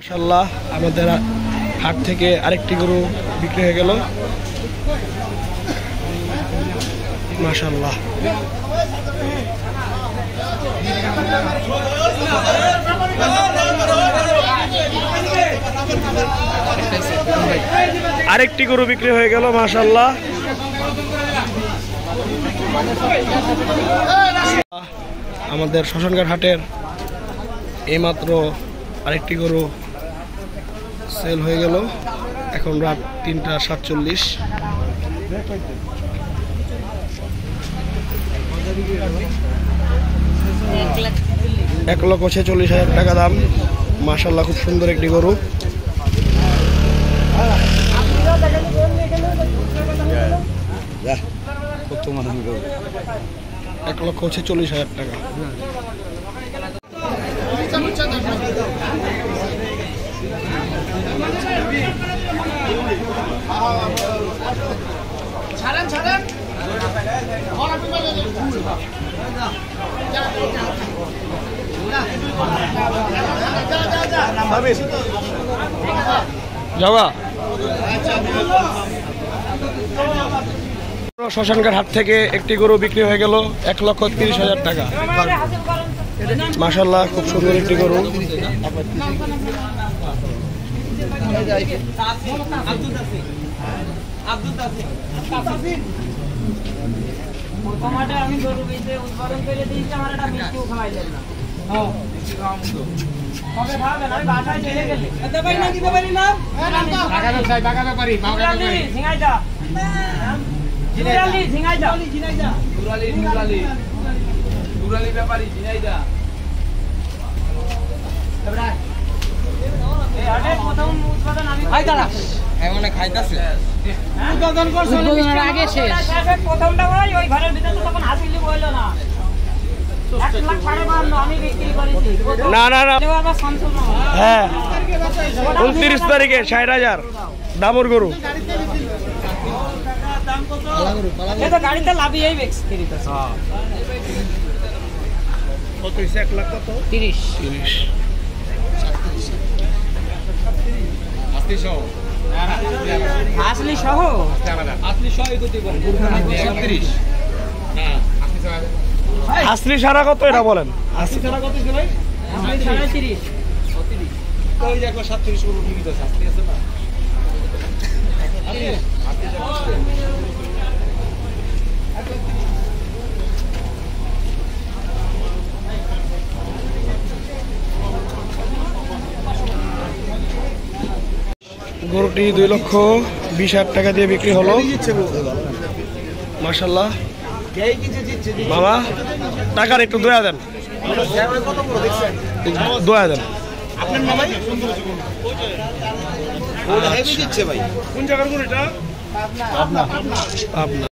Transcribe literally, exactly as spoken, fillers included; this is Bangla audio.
মাশাআল্লাহ আমাদের হাট থেকে আরেকটি গরু বিক্রি হয়ে গেল। মাশাআল্লাহ আরেকটি গরু বিক্রি হয়ে গেল। মাশাআল্লাহ আমাদের শ্মশানঘাট হাটের এইমাত্র আরেকটি গরু সেল হয়ে গেল। এখন রাত তিনটা সাতচল্লিশ। এক লক্ষ ছেচল্লিশ হাজার টাকা দাম। মাশাআল্লাহ খুব সুন্দর একটি গরু। এক লক্ষ ছেচল্লিশ হাজার টাকা। যাওয়া শ্মশানঘাট হাট থেকে একটি গরু বিক্রি হয়ে গেল এক লক্ষ তিরিশ হাজার টাকা। মাশাআল্লাহ খুব সুন্দর একটি গরু। না না না হ্যাঁ উনত্রিশ তারিখে ষাট হাজার দামর গরু। গাড়িতে লাভই তিরিশ তিরিশ আসলি সহ আসলি সহ আসলি সারা কত এটা বলেন? আসলি সারা কত ভাই? তিরিশ ওই যে একবার সাতত্রিশ গরু ঠিকই আছে। আসলি আছে না গরুটি দুই লক্ষ বিশ হাজার টাকা দিয়ে বিক্রি হলো। মাশাআল্লাহ মামা টাকার একটু দয়া দেন, দয়া দেন। কোন জায়গার গরু এটা? আপনার।